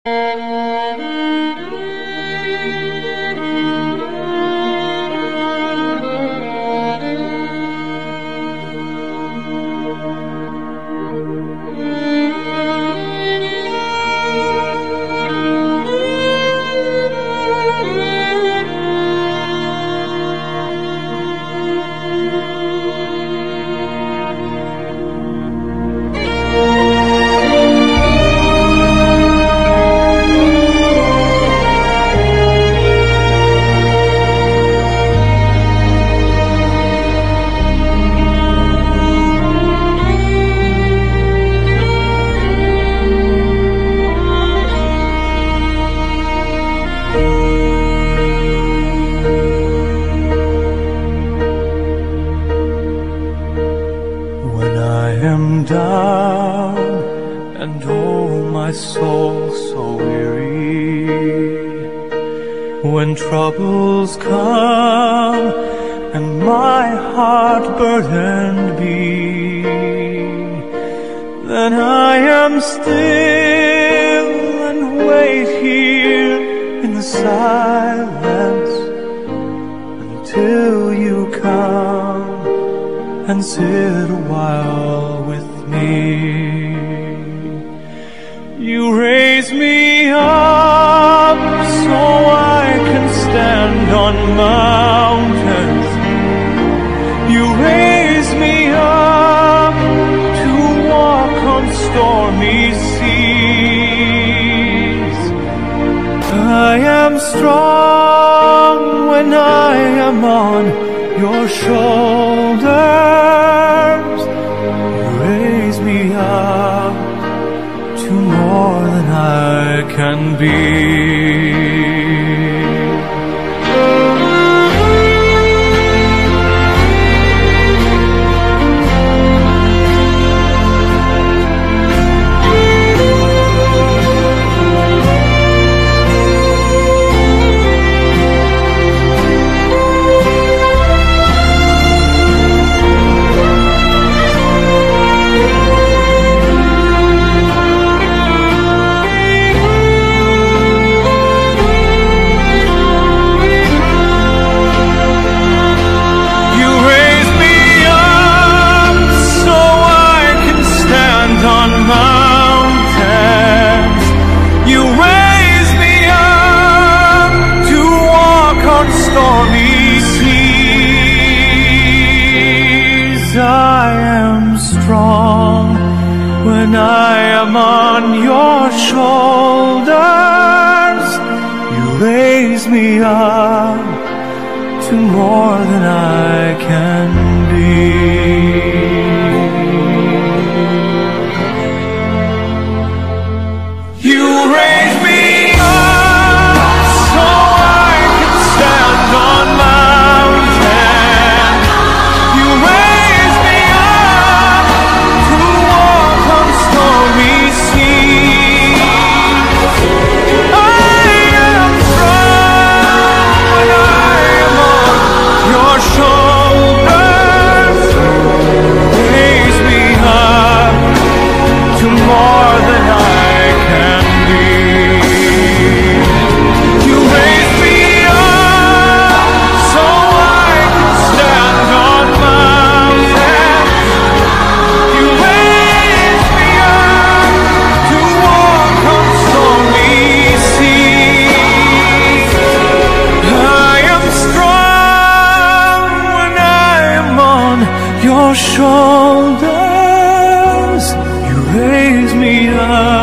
When I am down and oh my soul so weary, when troubles come and my heart burdened be, then I am still and wait here in the silence until you come and sit a while with me. You raise me up so I can stand on mountains. You raise me up to walk on stormy seas. I am strong when I am on your shoulders. You raise me up to more than I can be. I am strong when I am on your shoulders. You raise me up to more than I can be. You raise me up so I can stand on mountains. You raise me up to walk on stormy seas. I am strong when I am on your shoulders. Raise me up to more than I can be. You raise me up so I can stand on mountains. You raise me up to walk on stormy seas. I am strong when I am on your shoulders. You raise me up